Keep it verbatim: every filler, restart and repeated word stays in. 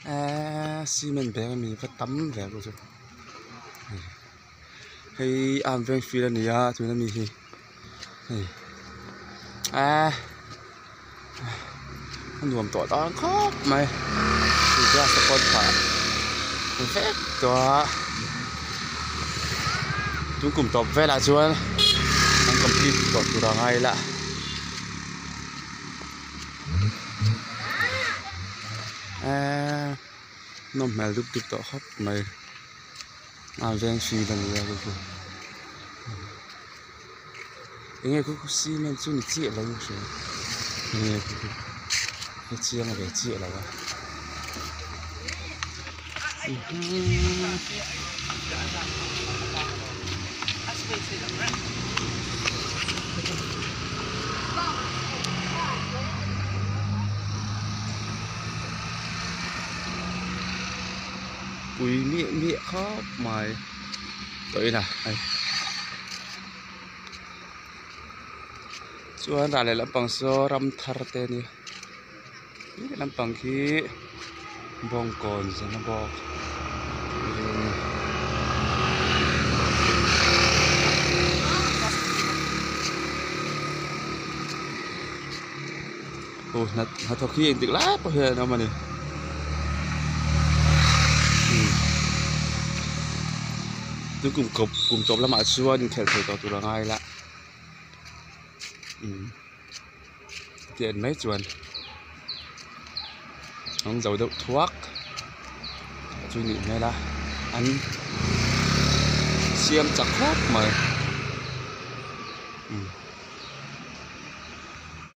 à xi men bé mình phải tắm vẻ của chúng hay am ven phi là nia tụi nó mình thì àมันรวมตัวตอนครบไหมสุดยอดสปอร์ตผ่านเป็นเฟกตัวทุกกลุ่มตบเวลาชวนมันก็พิดกดตัวไงละอ่านมแมวลุกติดต่อครับไหมมาแวงฟีดังนี้ก็คือยังไงก็คือซีมันช่วยนิดเดียวแล้วอยู่ใช่ไหมยังไงก็คือcái chia là để chia là vậy. Bùi miệng miệng khóc mày tới nè chuan ra lại là bằng số ram thar tên đi làm bằng khí bong còn rồi nó bò ồ nó nó thọ khí anh tự lát bao giờ nó mà này tôi cùng cục cùng chụp là mà xuân kẹt thời tao tụi nó ngay lại tiền mấy chuồn không dầu đậu thuốc chui nhịn này là ăn xiêm chặt khóc mà ừ.